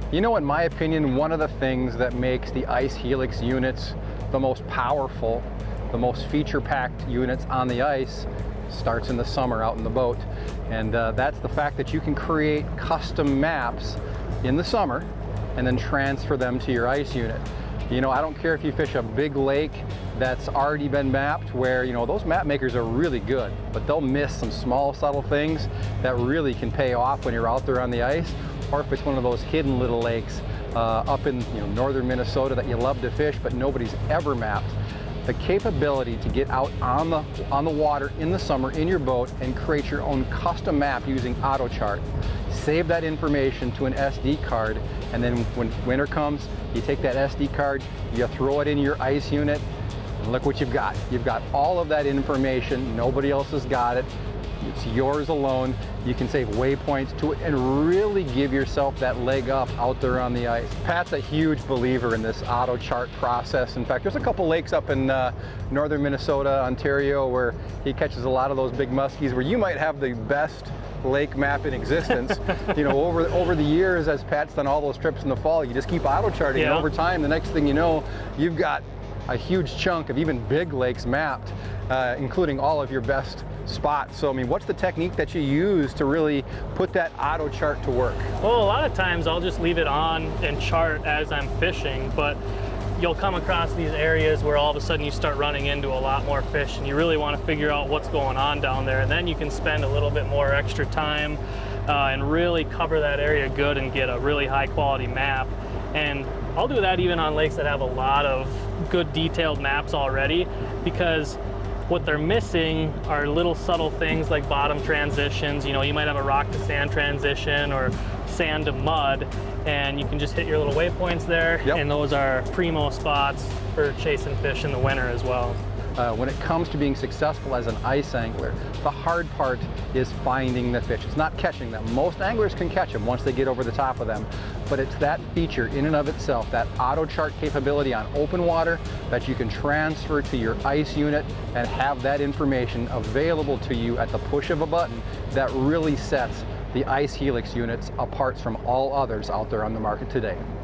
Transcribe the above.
You know, in my opinion, one of the things that makes the Ice Helix units the most powerful, the most feature-packed units on the ice starts in the summer out in the boat. And that's the fact that you can create custom maps in the summer and then transfer them to your ice unit. You know, I don't care if you fish a big lake that's already been mapped where, you know, those map makers are really good, but they'll miss some small subtle things that really can pay off when you're out there on the ice. Or if it's one of those hidden little lakes up in, you know, northern Minnesota that you love to fish but nobody's ever mapped. The capability to get out on the water in the summer in your boat and create your own custom map using AutoChart. Save that information to an SD card, and then when winter comes, you take that SD card, you throw it in your ice unit, and look what you've got. You've got all of that information. Nobody else has got it. It's yours alone. You can save waypoints to it and really give yourself that leg up out there on the ice. Pat's a huge believer in this AutoChart process. In fact, there's a couple lakes up in northern Minnesota, Ontario, where he catches a lot of those big muskies, where you might have the best lake map in existence. You know, over the years, as Pat's done all those trips in the fall, you just keep AutoCharting, and over time, the next thing you know, you've got a huge chunk of even big lakes mapped, including all of your best spots. So I mean, what's the technique that you use to really put that AutoChart to work? Well, a lot of times I'll just leave it on and chart as I'm fishing, but you'll come across these areas where all of a sudden you start running into a lot more fish and you really want to figure out what's going on down there, and then you can spend a little bit more extra time and really cover that area good and get a really high quality map. And I'll do that even on lakes that have a lot of good detailed maps already, because what they're missing are little subtle things like bottom transitions. You know, you might have a rock to sand transition or sand to mud, and you can just hit your little waypoints there. And those are primo spots for chasing fish in the winter as well. When it comes to being successful as an ice angler, the hard part is finding the fish. It's not catching them. Most anglers can catch them once they get over the top of them, but it's that feature in and of itself, that AutoChart capability on open water that you can transfer to your ice unit and have that information available to you at the push of a button, that really sets the Ice Helix units apart from all others out there on the market today.